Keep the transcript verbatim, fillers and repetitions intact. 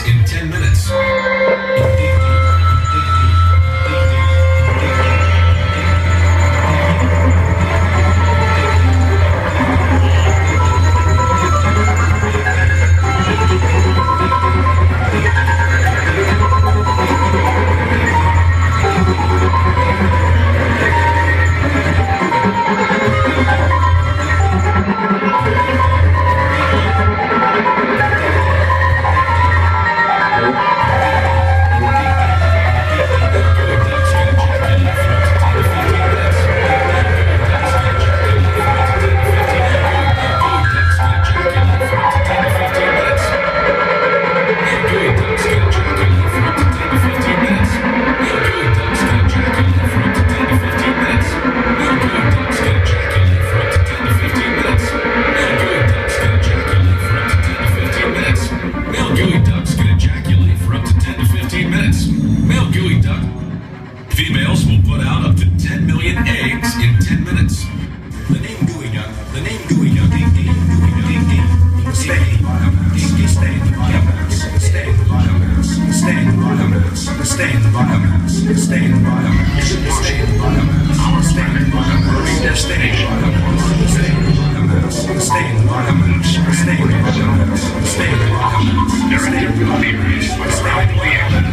in ten minutes. Females will put out up to ten million eggs in ten minutes. The name Gooey Duck, the name Gooey Duck, ding, ding, Gooey Duck, ding, ding, stay, ding, stay in the bottom house, stay in the bottom house, stay in the bottom house, stay in the bottom house, stay in the bottom house, stay in the bottom house, stay in the bottom house, stay in the bottom house, stay in the bottom house, stay in the bottom house, stay in the bottom house, stay in the bottom house, stay in the bottom house, stay in the bottom house.